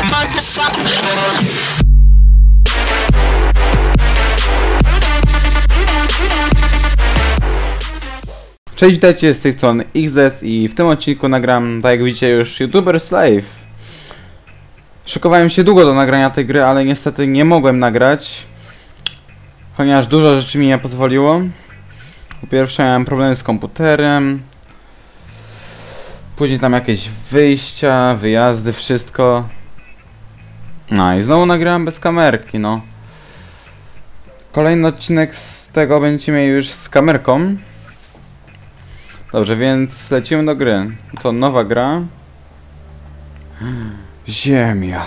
Cześć, witajcie, z tej strony XDS i w tym odcinku nagram, tak jak widzicie, już YouTubers Live. Szykowałem się długo do nagrania tej gry, ale niestety nie mogłem nagrać, ponieważ dużo rzeczy mi nie pozwoliło. Po pierwsze miałem problemy z komputerem, później tam jakieś wyjścia, wyjazdy, wszystko. No i znowu nagrałem bez kamerki, no. Kolejny odcinek z tego będziecie mieli już z kamerką. Dobrze, więc lecimy do gry. To nowa gra. Ziemia.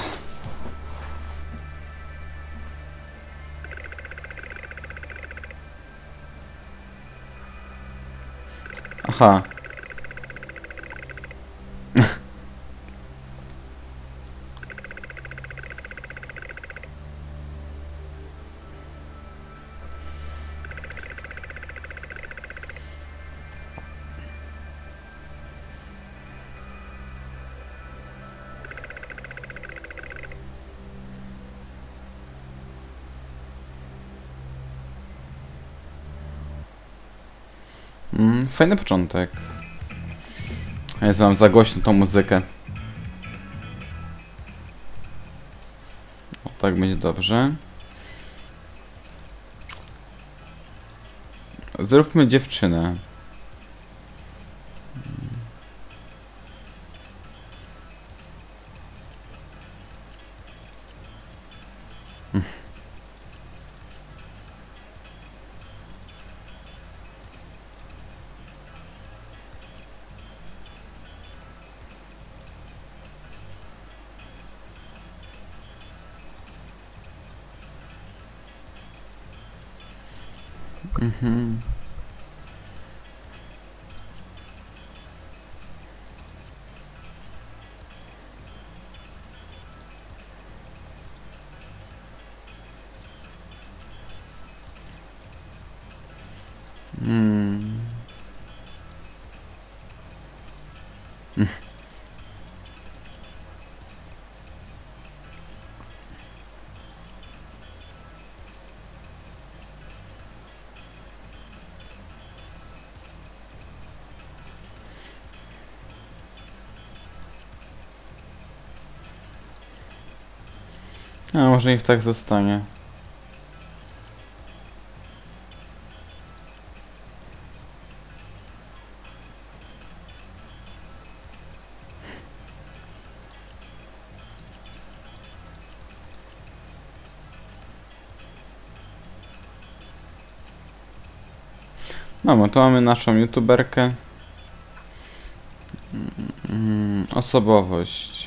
Aha. Fajny początek. Ja mam za głośno tą muzykę. O, tak będzie dobrze. Zróbmy dziewczynę. A może niech tak zostanie. No, to mamy naszą youtuberkę. Osobowość.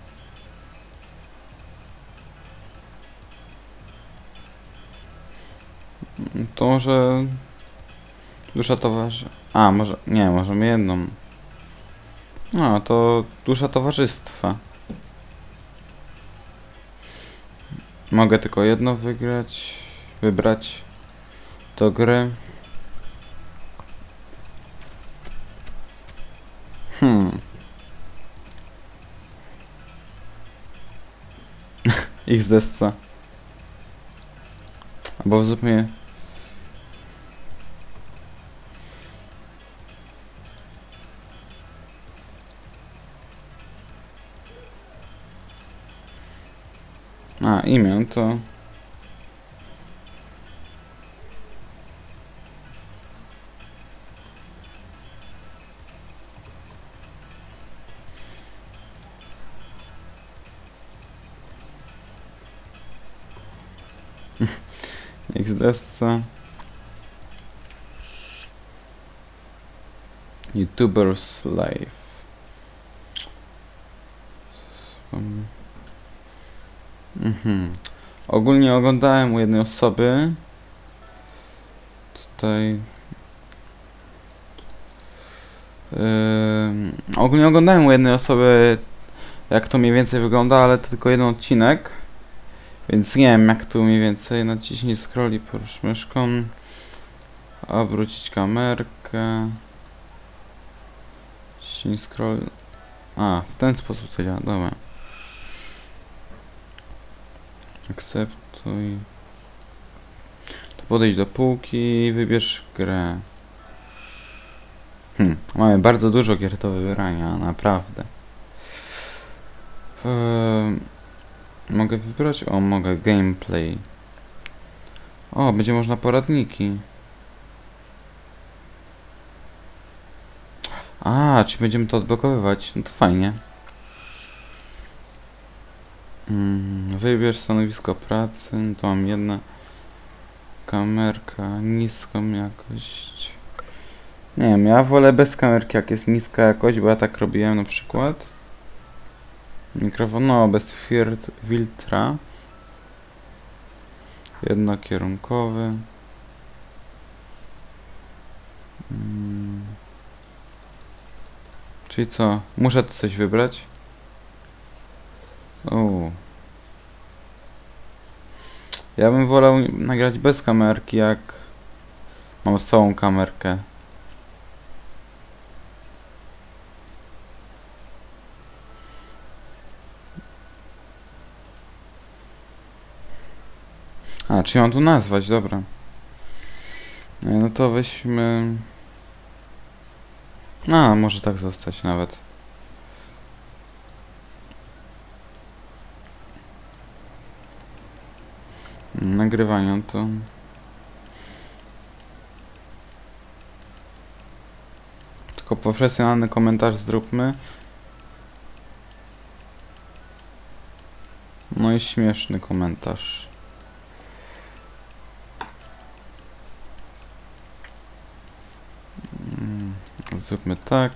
To może... Dusza towarzystwa. A, może... Nie, możemy jedną. No, to dusza towarzystwa. Mogę tylko jedno wybrać do gry. XDSC. Albo zróbmy... A, imię to... XDSC. YouTubers Live. Ogólnie oglądałem u jednej osoby. Tutaj... ogólnie oglądałem u jednej osoby, jak to mniej więcej wygląda, ale to tylko jeden odcinek. Więc nie wiem, jak tu mniej więcej. Naciśnij scroll i porusz myszką. Obrócić kamerkę. Naciśnij scroll. A, w ten sposób to działa, dobra. Akceptuj. To podejdź do półki i wybierz grę. Mamy bardzo dużo gier do wybierania, naprawdę. Mogę wybrać? O, mogę. Gameplay. O, będzie można poradniki. A, czy będziemy to odblokowywać? No to fajnie. Wybierz stanowisko pracy. No to mam jedna. Kamerka, niską jakość. Nie wiem, ja wolę bez kamerki, jak jest niska jakość, bo ja tak robiłem na przykład. Mikrofon, no, bez filtra. Jednokierunkowy. Czyli co? Muszę tu coś wybrać? O. Ja bym wolał nagrać bez kamerki, jak mam całą kamerkę. A, czy mam tu nazwać? Dobra. No to weźmy... A, może tak zostać nawet. Nagrywanie to... Tylko profesjonalny komentarz zróbmy. No i śmieszny komentarz. Zróbmy tak.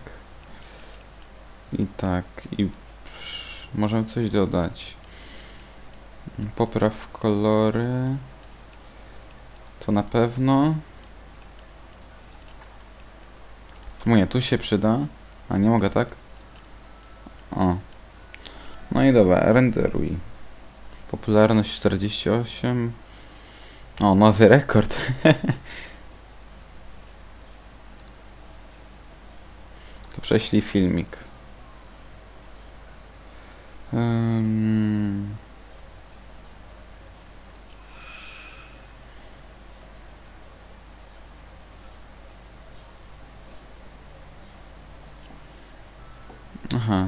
I tak. I możemy coś dodać. Popraw kolory. To na pewno. Nie, tu się przyda. A nie mogę tak? O. No i dobra, renderuj. Popularność 48. O, nowy rekord. To prześlij filmik. Aha.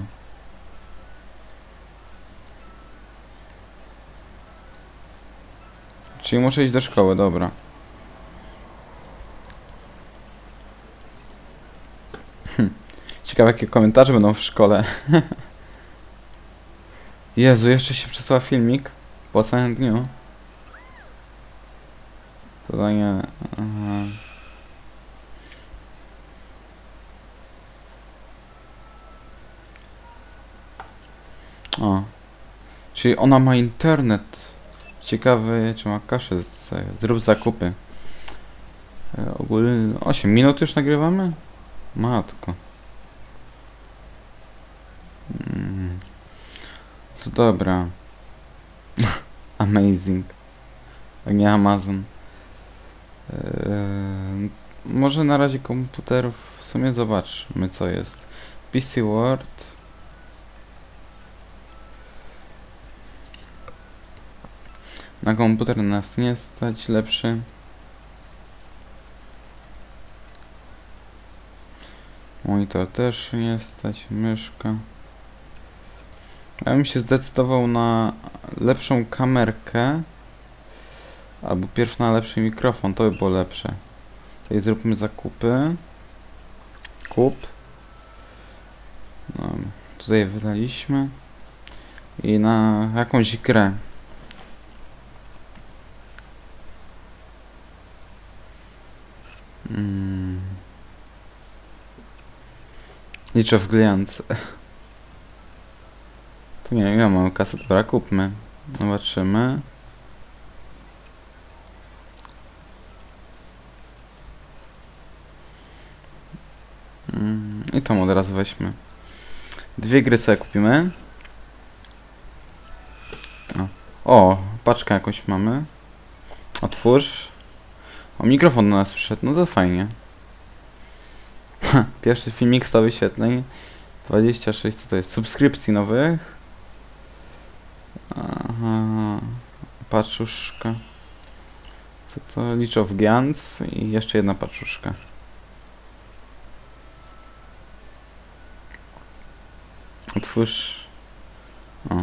Czyli muszę iść do szkoły, dobra. Ciekawe, jakie komentarze będą w szkole. Jezu, jeszcze się przysłał filmik po ostatnim dniu. Zadanie... Aha. O. Czyli ona ma internet. Ciekawe, czy ma kaszę. Zrób zakupy. Ogólnie 8 minut już nagrywamy? Matko. To dobra. Amazing. A nie Amazon. Może na razie komputerów w sumie zobaczmy, co jest. PC Word. Na komputer nas nie stać, lepszy. Monitor też nie stać, myszka. Ja bym się zdecydował na lepszą kamerkę. Albo pierw na lepszy mikrofon, to by było lepsze. Tutaj zróbmy zakupy. Kup. No, tutaj wydaliśmy. I na jakąś grę. Liczę w gliniance. Tu nie wiem, mamy kasę, dobra, kupmy. Zobaczymy. I tą od razu weźmy. Dwie gry sobie kupimy. O, paczkę jakąś mamy. Otwórz. O, mikrofon do nas przyszedł, no to fajnie. Pierwszy filmik 100 wyświetleń. 26, co to jest? Subskrypcji nowych. Aha. paczuszka. Co to? Liczow Giants i jeszcze jedna paczuszka. Otwórz. O.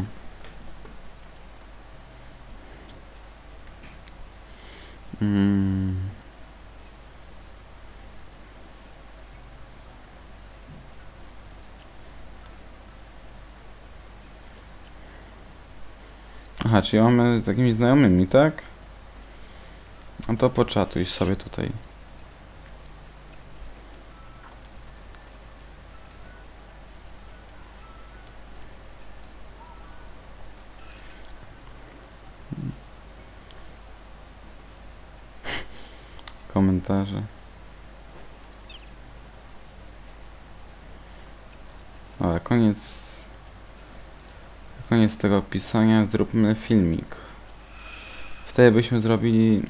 Aha, czyli mamy z takimi znajomymi, tak? No to poczatuj sobie tutaj. Komentarze. Dobra, koniec tego opisania, zróbmy filmik. Wtedy byśmy zrobili...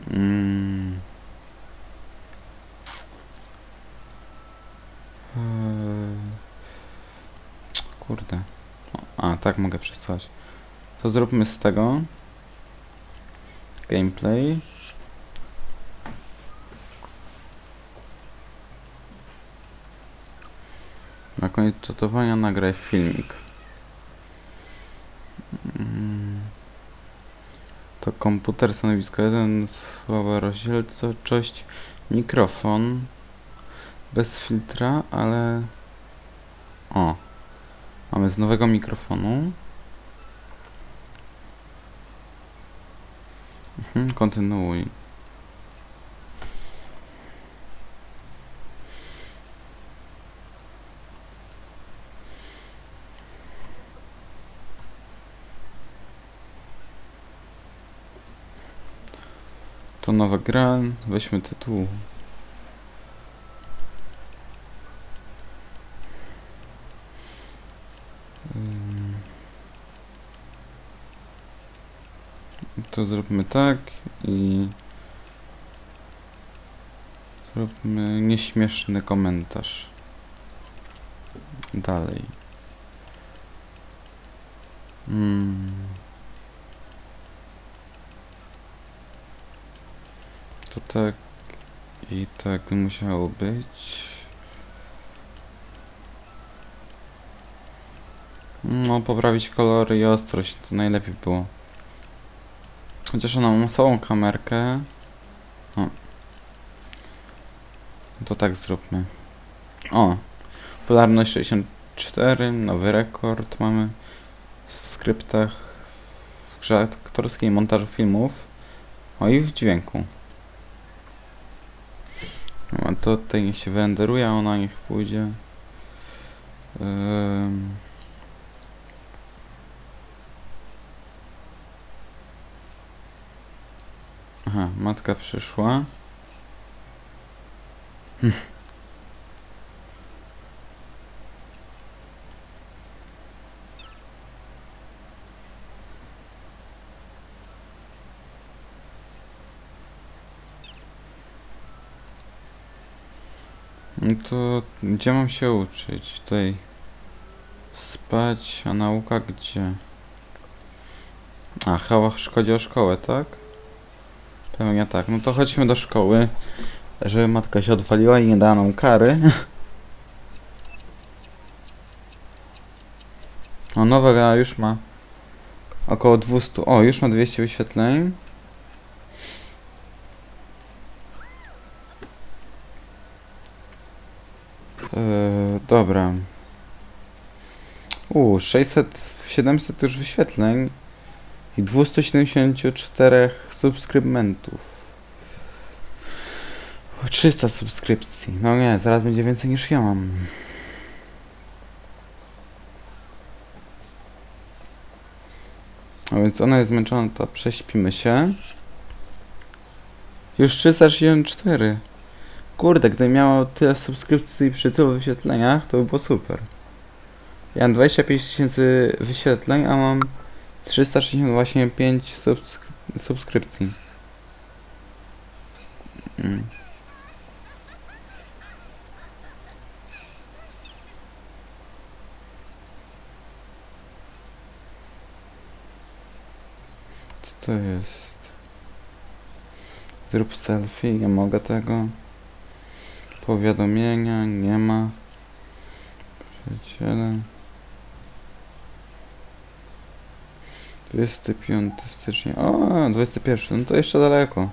Kurde. A, tak mogę przesłać. To zróbmy z tego gameplay. Na koniec czatowania nagraj filmik. To komputer, stanowisko 1, słowa rozdzielczość, mikrofon. Bez filtra, ale... O! Mamy z nowego mikrofonu. Kontynuuj. To nowa gra, weźmy tytuł. To zróbmy tak i zróbmy nieśmieszny komentarz. Dalej. To tak i tak musiało być. No, poprawić kolory i ostrość, to najlepiej było. Chociaż ona ma całą kamerkę. O. To tak zróbmy. O! Popularność 64, nowy rekord mamy w skryptach, w grze aktorskiej, montażu filmów. O, i w dźwięku. A to tutaj niech się wyrenderuje, a ona niech pójdzie. Aha, matka przyszła. No to gdzie mam się uczyć? Tutaj spać, a nauka gdzie? A, chyba chodzi o szkołę, tak? Pewnie tak. No to chodźmy do szkoły, żeby matka się odwaliła i nie dała nam kary. O, nowa gra już ma około 200. O, już ma 200 wyświetleń. Dobra. 700 już wyświetleń i 274 subskrybentów. 300 subskrypcji. No nie, zaraz będzie więcej niż ja mam. A więc ona jest zmęczona, to prześpimy się. Już 364. Kurde, gdybym miał tyle subskrypcji przy tylu wyświetleniach, to by było super. Ja mam 25 000 wyświetleń, a mam 365 subskrypcji. Co to jest? Zrób selfie, nie mogę tego. Powiadomienia, nie ma. Przyjaciele. 25 stycznia. O, 21, no to jeszcze daleko.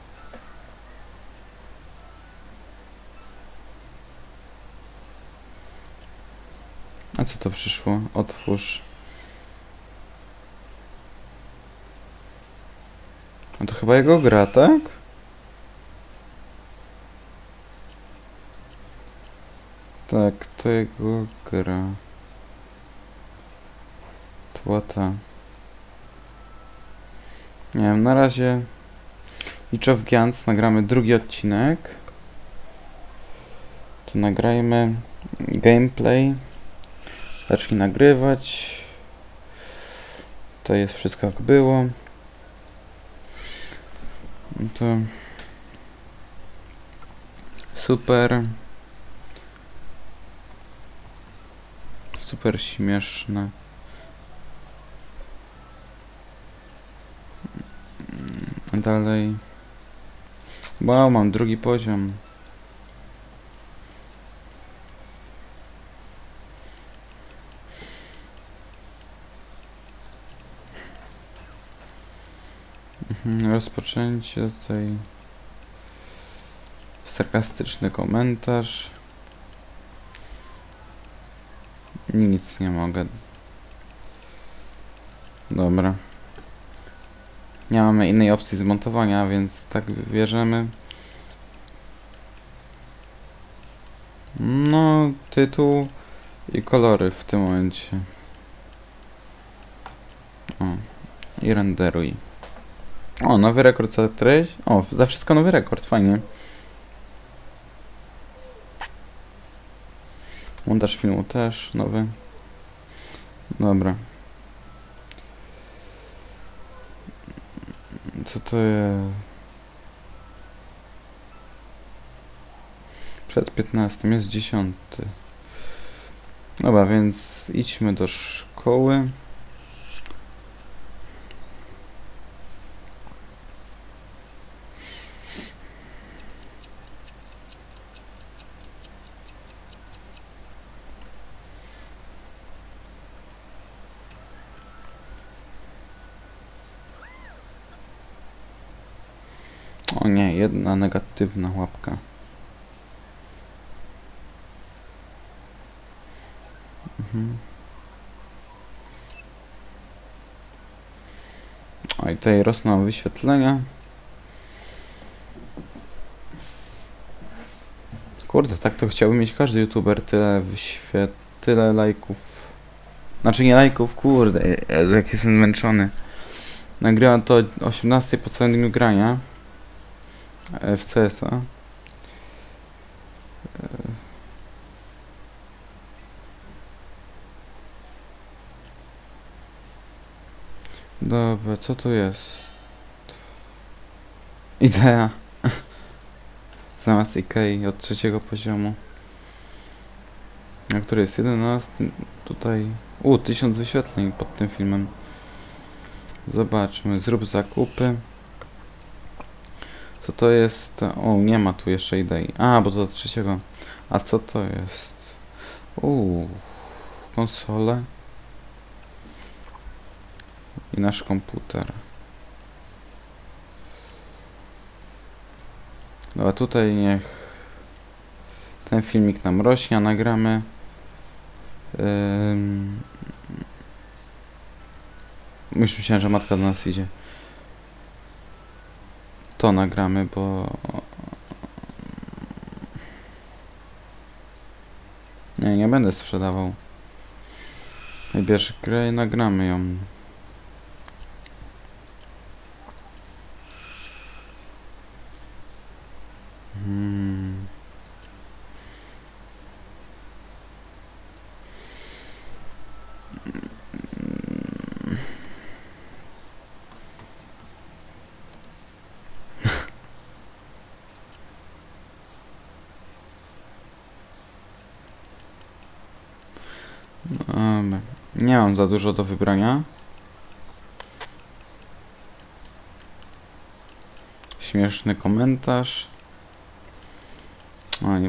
A co to przyszło? Otwórz. No to chyba jego gra, tak? Tak, to jego gra. Tłata. Nie wiem, na razie League of Giants nagramy drugi odcinek. To nagrajmy gameplay. Zacznij nagrywać. To jest wszystko jak było. To super. Super śmieszne. Dalej. Wow, mam drugi poziom. Rozpoczęcie tutaj. Sarkastyczny komentarz. Nic nie mogę. Dobra. Nie mamy innej opcji zmontowania, więc tak wybierzemy. No, tytuł i kolory w tym momencie. O, i renderuj. O, nowy rekord za treść. O, za wszystko nowy rekord, fajnie. Montaż filmu też nowy. Dobra. Co to jest? Przed 15 jest 10. Dobra, więc idźmy do szkoły. O nie, jedna negatywna łapka. O, i tutaj rosną wyświetlenia. Kurde, tak to chciałby mieć każdy youtuber, tyle lajków. Znaczy nie lajków, kurde, jak jestem zmęczony. Nagrywam to o 18 po całym dniu grania w CS-a. Dobra, co tu jest? Idea. Zamiast Ikei od 3 poziomu. A który jest 11? Tutaj. 1000 wyświetleń pod tym filmem. Zobaczmy, zrób zakupy. Co to jest? O, nie ma tu jeszcze idei. A, bo to do 3. A co to jest? Konsole. I nasz komputer. Dobra, tutaj niech ten filmik nam rośnie, a nagramy już myślałem, że matka do nas idzie. To nagramy, bo nie będę sprzedawał. Najbierz grę i nagramy ją. Nie mam za dużo do wybrania. Śmieszny komentarz. O,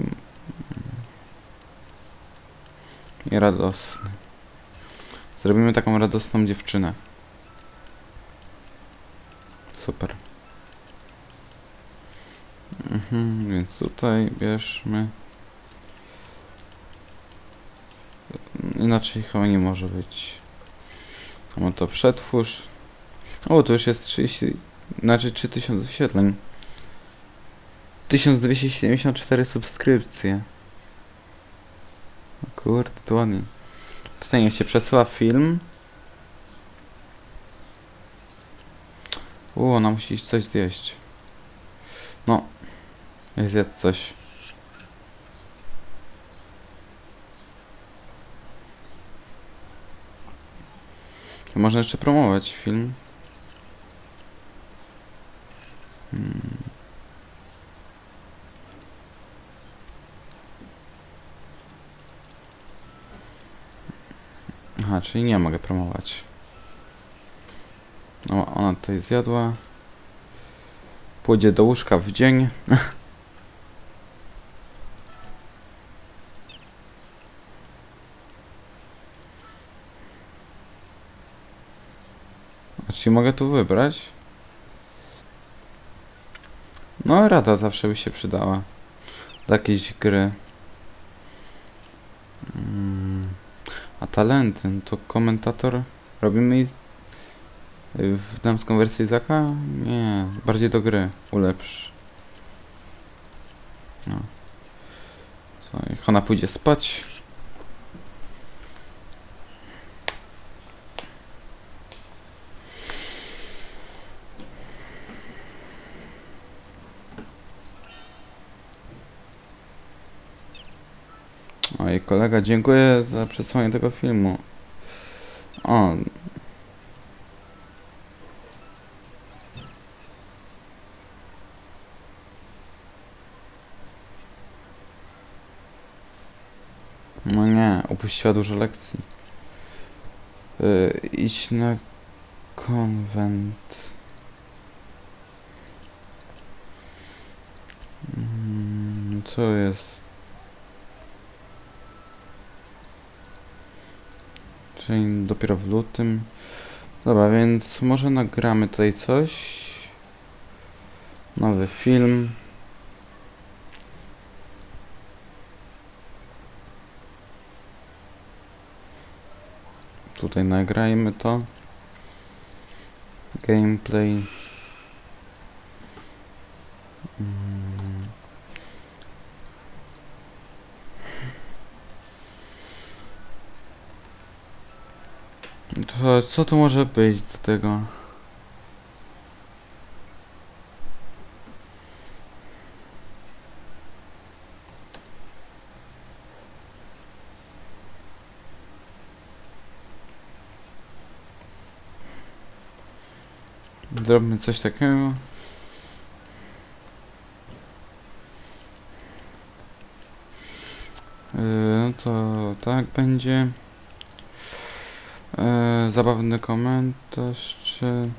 i radosny. Zrobimy taką radosną dziewczynę. Super. Więc tutaj bierzmy. Inaczej chyba nie może być. Mam to przetwórz. O, to już jest 30, znaczy 3000 wyświetleń. 1274 subskrypcje. O kurde, to ładnie. Tutaj niech się przesyła film. Ona musi iść coś zjeść. No. Niech zjadł coś. Można jeszcze promować film. Aha, czyli nie mogę promować. No, ona tutaj zjadła. Pójdzie do łóżka w dzień. Czyli mogę tu wybrać. No, rada zawsze by się przydała. Do jakiejś gry. A talenty, no to komentator. Robimy w damską wersję Izaka? Nie, bardziej do gry. Ulepsz. No. Co, niech ona pójdzie spać. Oj, kolega, dziękuję za przesłanie tego filmu. O. No nie, upuściła dużo lekcji. Idź na konwent. Co jest? Czyli dopiero w lutym. Dobra, więc może nagramy tutaj coś. Nowy film. Tutaj nagrajmy to. Gameplay. To co tu może być do tego? Zróbmy coś takiego. No to tak będzie. Zabawny komentarz, czy...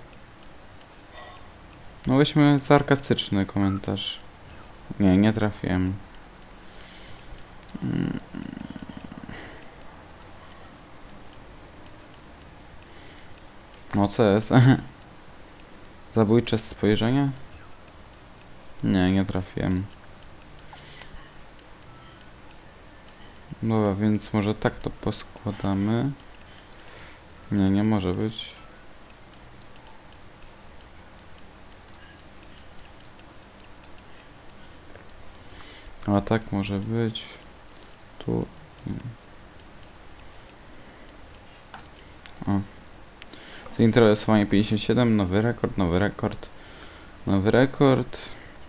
No weźmy sarkastyczny komentarz. Nie, nie trafiłem. No co jest? Zabójcze spojrzenie? Nie, nie trafiłem. Dobra, więc może tak to poskładamy. Nie, nie może być. A tak może być. Tu. O. Zainteresowanie 57, nowy rekord, nowy rekord. Nowy rekord.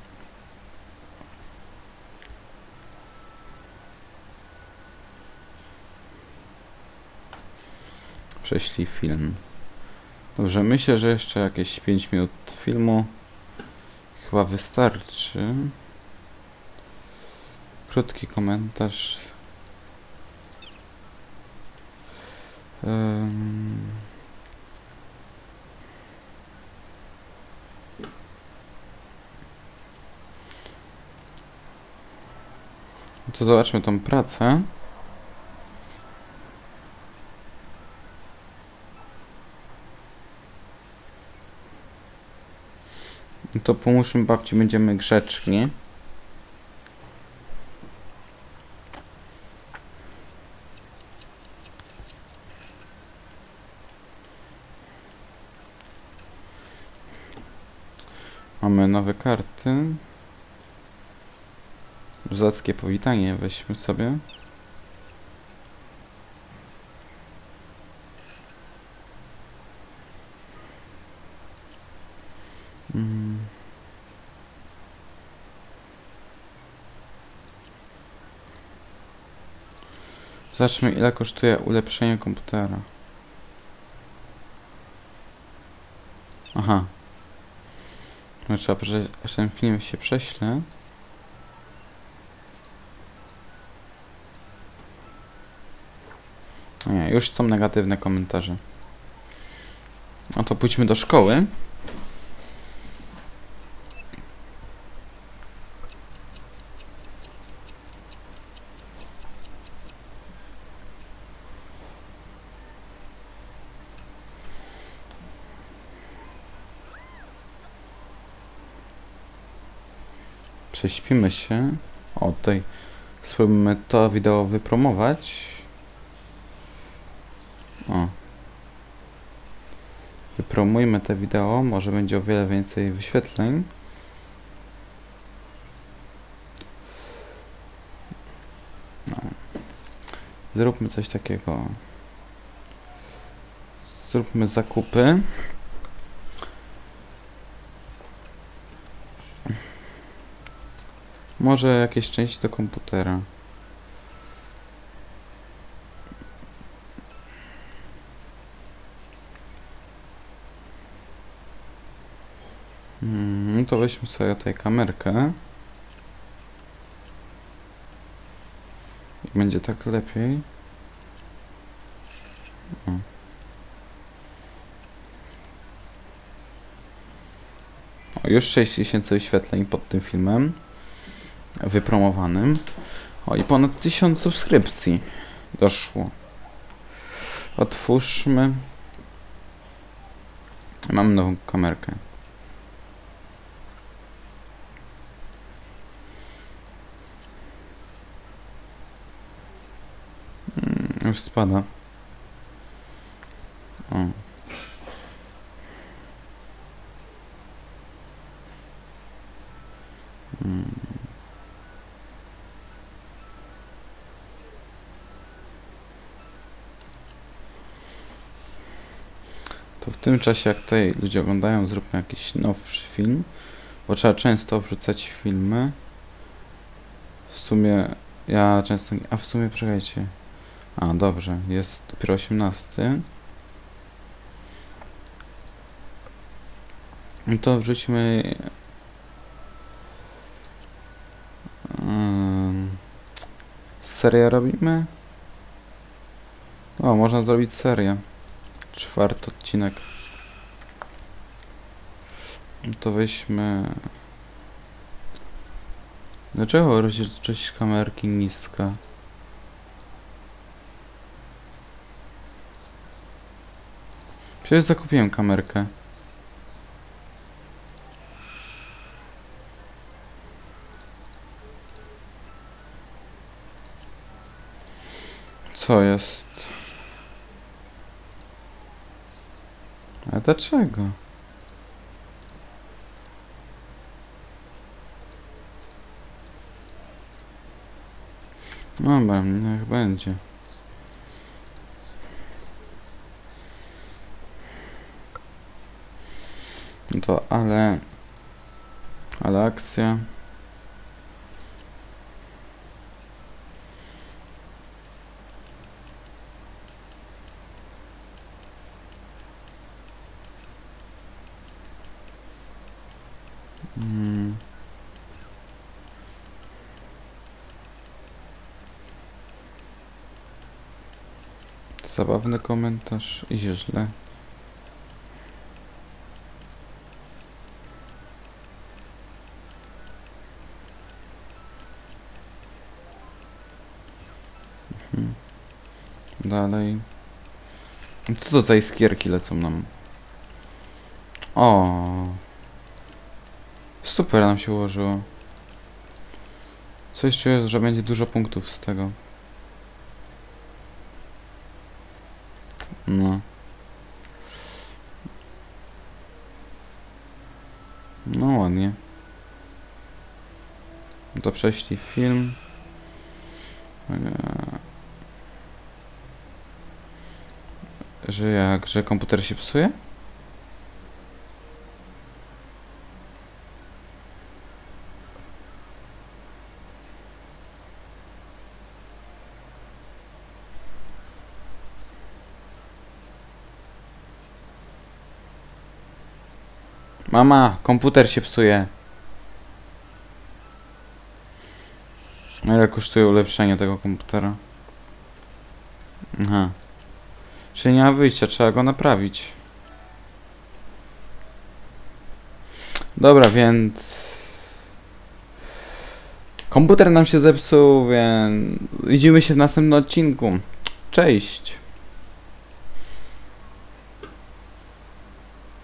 Prześlij film. Dobrze, myślę, że jeszcze jakieś 5 minut filmu chyba wystarczy. Krótki komentarz. To zobaczmy tą pracę. To pomóżmy babci, będziemy grzeczni. Mamy nowe karty. Zackie powitanie weźmy sobie. Zobaczmy, ile kosztuje ulepszenie komputera. Aha. No, trzeba, aż ten film się prześle. Nie, już są negatywne komentarze. No to pójdźmy do szkoły. Prześpimy się. O, tutaj spróbujmy to wideo wypromować. O. Wypromujmy te wideo, może będzie o wiele więcej wyświetleń. No. Zróbmy coś takiego. Zróbmy zakupy. Może jakieś części do komputera. No to weźmy sobie tutaj kamerkę. I będzie tak lepiej. O. O, już 6000 wyświetleń pod tym filmem wypromowanym. O, i ponad 1000 subskrypcji doszło. Otwórzmy. Mam nową kamerkę. Już spada. O. To w tym czasie, jak tutaj ludzie oglądają, zróbmy jakiś nowszy film, bo trzeba często wrzucać filmy. W sumie ja często nie... A w sumie czekajcie. A, dobrze, jest dopiero 18. No to wrzućmy... Serię robimy? O, można zrobić serię. 4. odcinek. No to weźmy... Dlaczego rozdzielczość kamerki niska? Przecież zakupiłem kamerkę. Co jest? A dlaczego? Dobra, niech będzie. No to ale akcja. Zabawny komentarz, idzie źle. dalej. Co to za iskierki lecą nam? O, super nam się ułożyło. Coś czuję, że będzie dużo punktów z tego. No. No ładnie. To prześlij film. Że jak, że komputer się psuje? Mama, komputer się psuje. A ile kosztuje ulepszenie tego komputera? Aha. Czyli nie ma wyjścia, trzeba go naprawić. Dobra, więc... komputer nam się zepsuł, więc... widzimy się w następnym odcinku. Cześć!